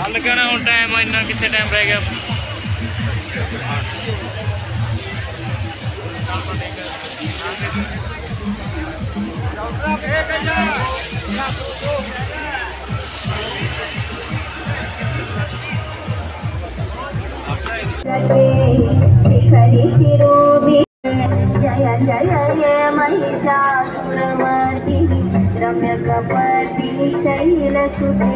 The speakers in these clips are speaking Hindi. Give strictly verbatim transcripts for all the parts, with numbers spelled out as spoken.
लगना हूँ टाइम इन्ना कितने टाइम रह गया। जय जय हे महिषासुरमर्दिनी रम्यकपर्दिनी शैलसुते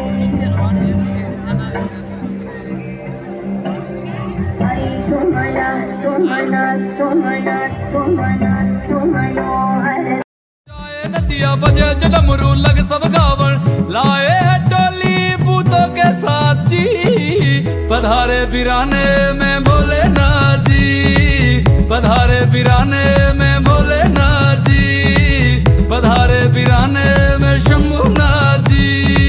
सुमना सुमना सुमना सुमना सुमनोहर नदिया बजे जलमरू लग सब गावन लाए टोली पूतों के साथ जी पधारे बिराने में बोले ना जी पधारे बिराने में बोले ना जी पधारे बिराने में शंभू ना जी।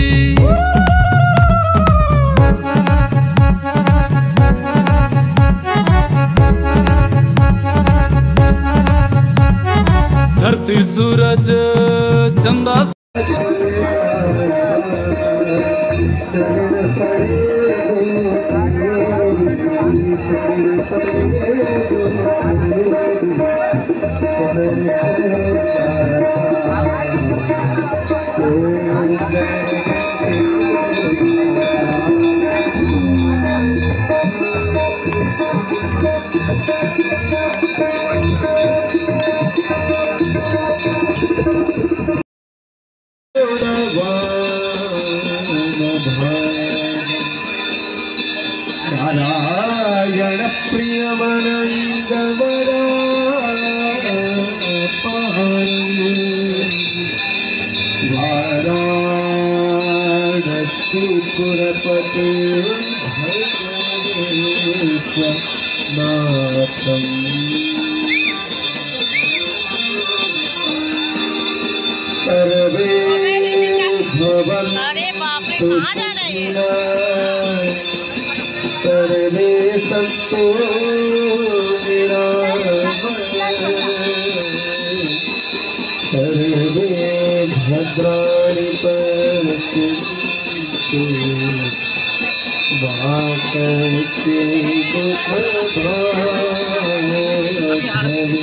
धरती सूरज चंदा नारायण प्रियमनंदवरा वाराणसी पुरपते नाथम सर्वे भवन्तु। अरे बाप रे कहाँ जा रहे हैं? सर्वे सन्तु सर्वे भद्राणि पश्यन्तु मा कश्चित् दुःखभाग्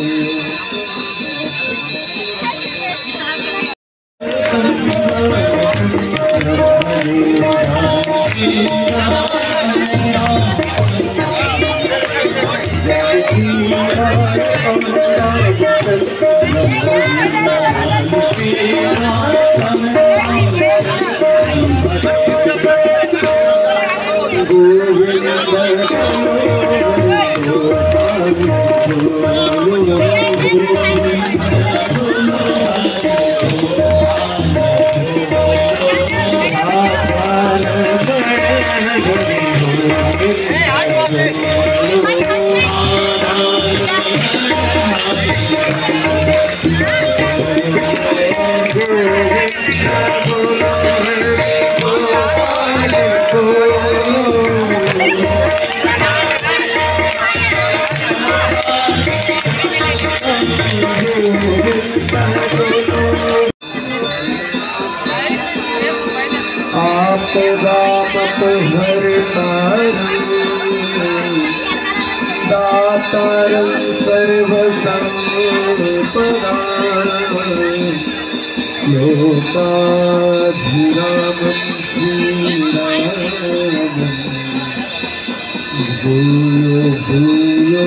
दातारं सर्वसंपदां लोकाभिरामं श्रीरामं भूयो भूयो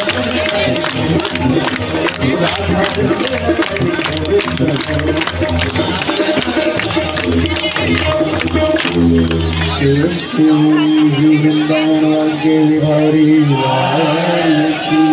Thank you. वृंदावन के बिहारी लाल की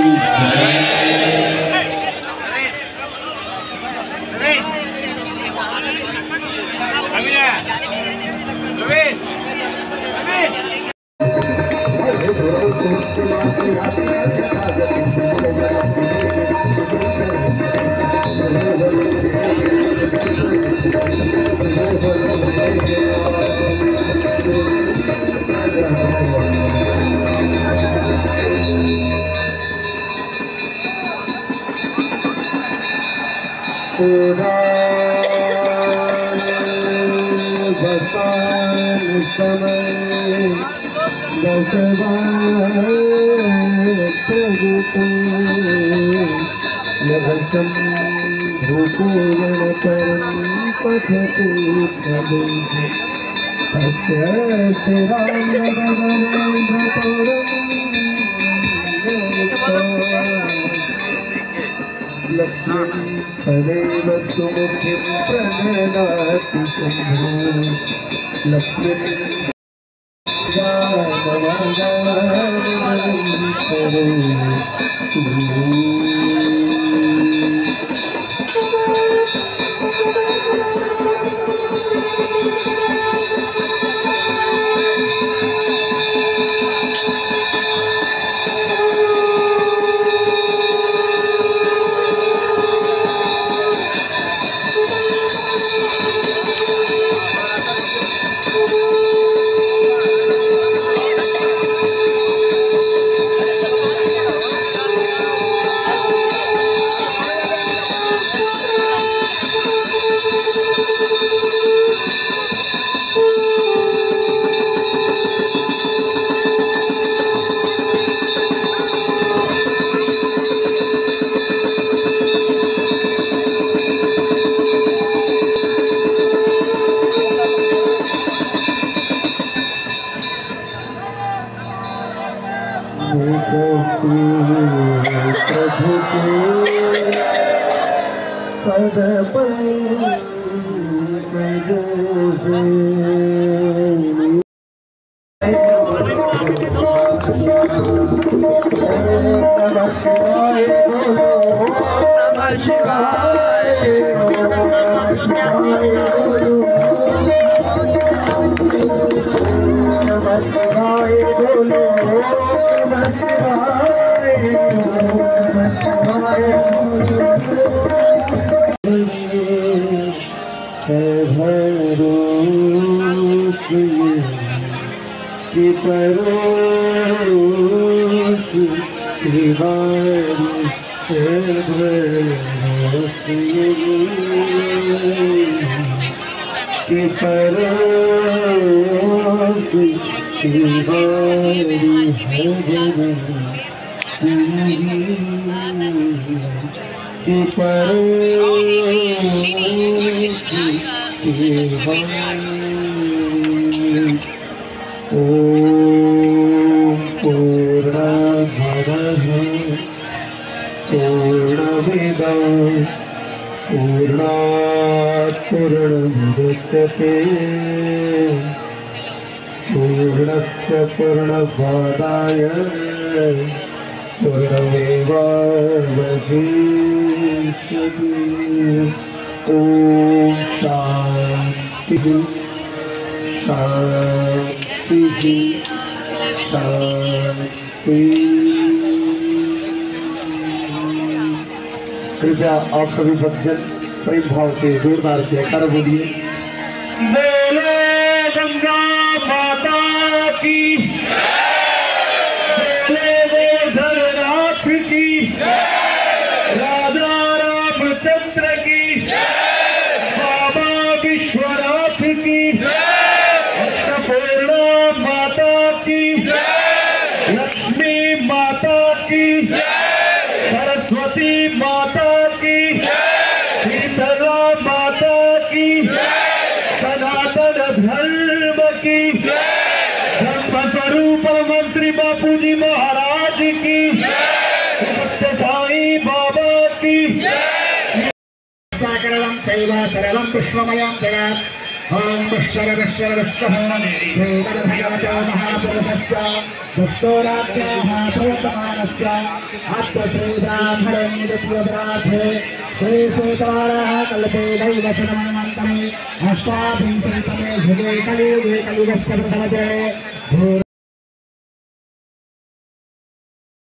पूर्णमादाय पूर्णमेवावशिष्यते। ओम शांति शांति शांति। कृपया आप सभी भक्तजन प्रेम भाव से जोरदार जयकार बोलिए। बोले गंगा माता की, बोले गोधरनाथ की, राजा रामचंद्र की, बाबा विश्वनाथ की, अन्नपूर्णा माता की, लक्ष्मी माता की, सरस्वती माता की, शीतला माता की, सनातन धर्म की, धर्म स्वरूप मंत्री बापू जी महाराज की, साई बाबा की। सर्वं पुष्पमयं जगत् ओम विश्वरविश्वरविश्वः वेदभयाचा महापुरुषस्य दक्षोराज्ञः प्रवर्तमानस्य आत्मश्रीब्राह्मणे द्वितीयपराधे श्रीसूतारः कल्पे दैवचनमनन्तमे अष्टाविंशतितमे युगे कलियुगे कलियुगस्य प्रथमते